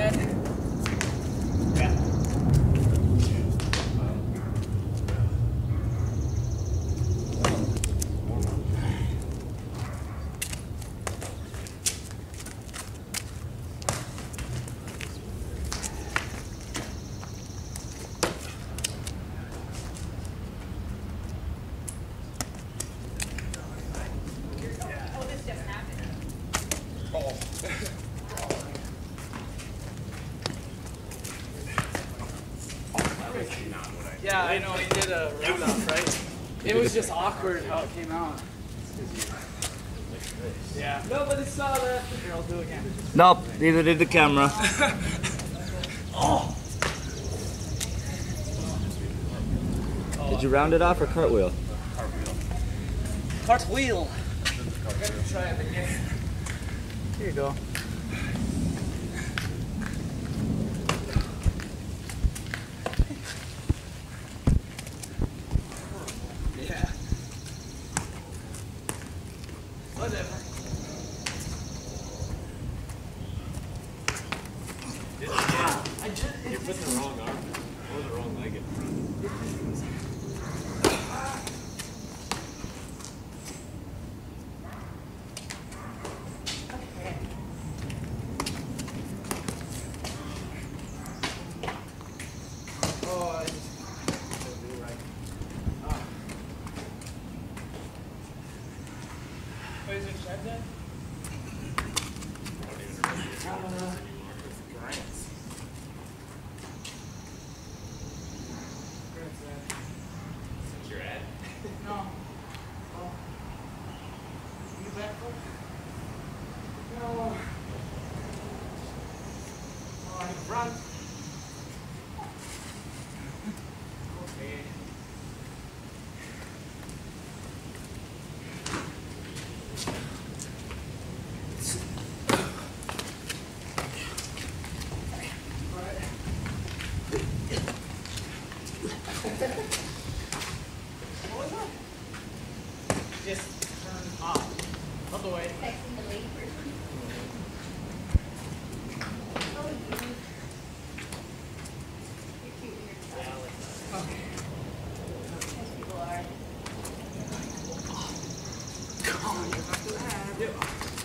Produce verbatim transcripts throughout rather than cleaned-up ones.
ahead. Yeah. Yeah, I know, he did a round-off, right? It was just awkward how it came out. Yeah. Nobody saw that. Here, I'll do it again. Nope, neither did the camera. Oh. Did you round it off or cartwheel? Cartwheel. Try it again. Here you go. Yeah. Whatever. Ah, I just, you put the wrong arm or the wrong leg in front. Oh, I just don't do it right. Ah. Wait, is it shed then? Uh, Grants. Grants there. Since you're at? No. Oh. You back up? No. Oh, in front. Okay. What was that? Just turn off. Other way. Texting the lady person. Oh, you. You're cute in your style. Okay. Most people are. Come on, you're not gonna have it.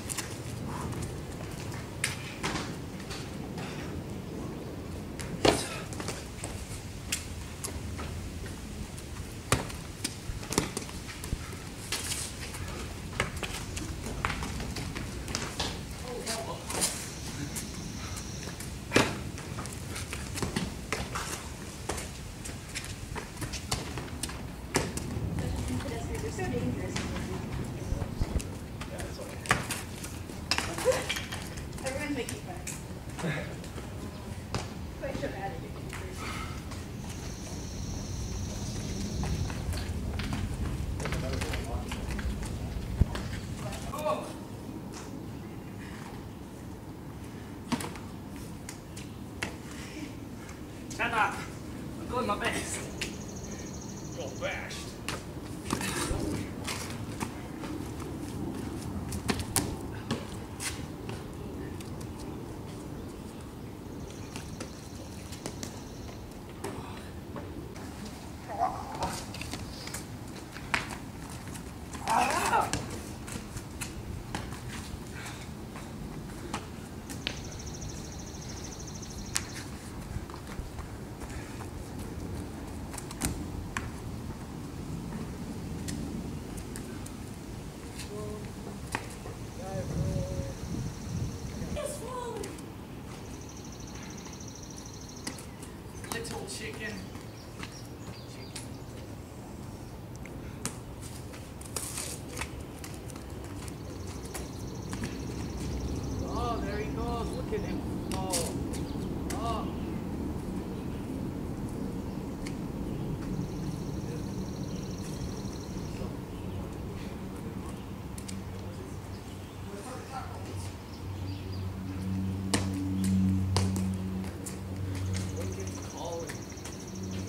Pedestrians are so dangerous. Yeah, it's okay. Everyone's making fun. Quite dramatic. Oh. Shut up. I'm doing my best. Well bashed. Ah. Little chicken. Oh, there he goes. Look at him. Oh. Oh. Look at calling.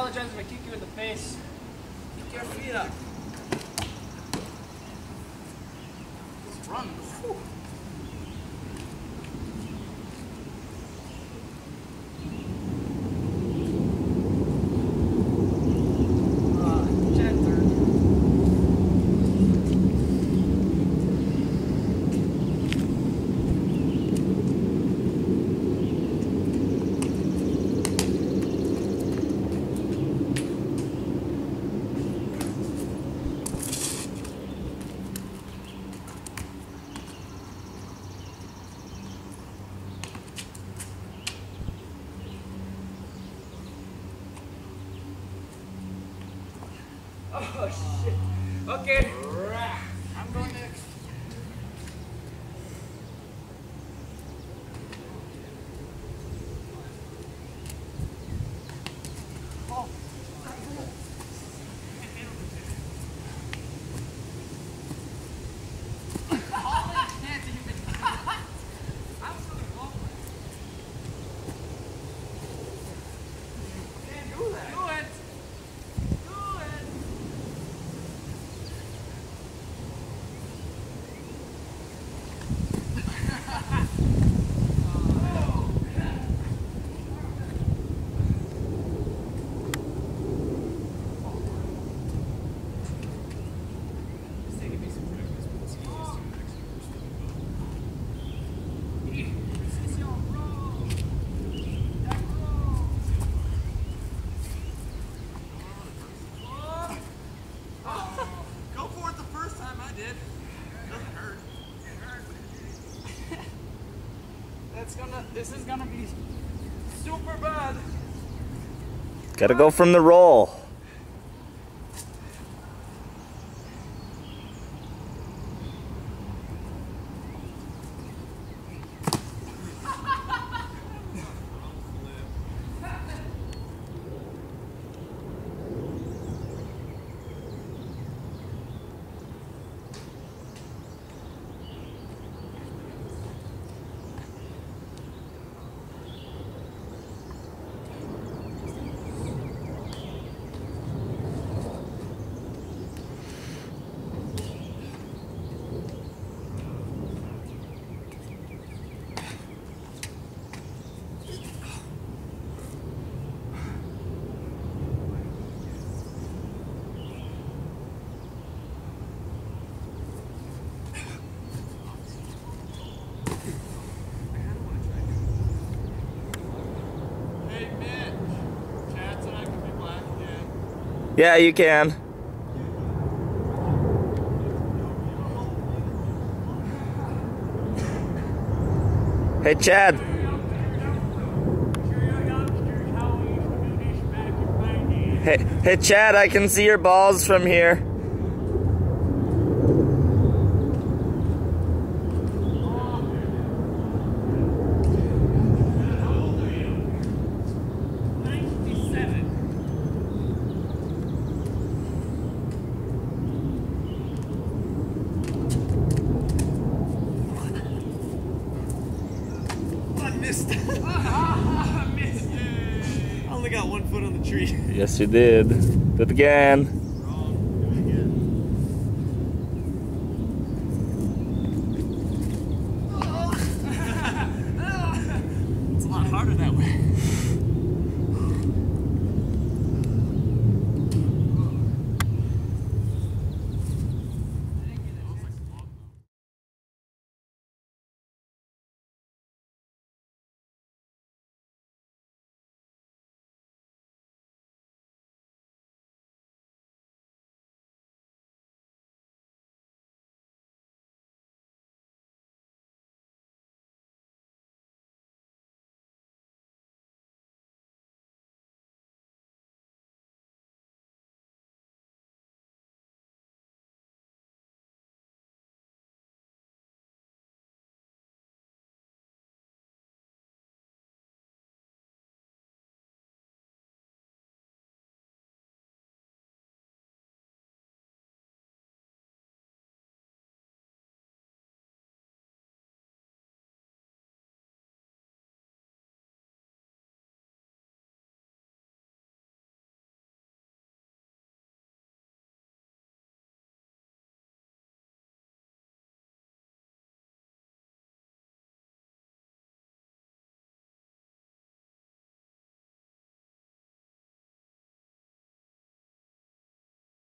apologize if I kick you in the face. Kick your feet up. Just run. Whew. Uh, Chad third. Oh shit. Okay. I'm going next. Oh. That's gonna, this is gonna be super bad. Gotta go from the roll. Yeah, you can. Hey, Chad. Hey, hey, Chad, I can see your balls from here. Missed. I missed. I only got one foot on the tree. Yes, you did. Do it again.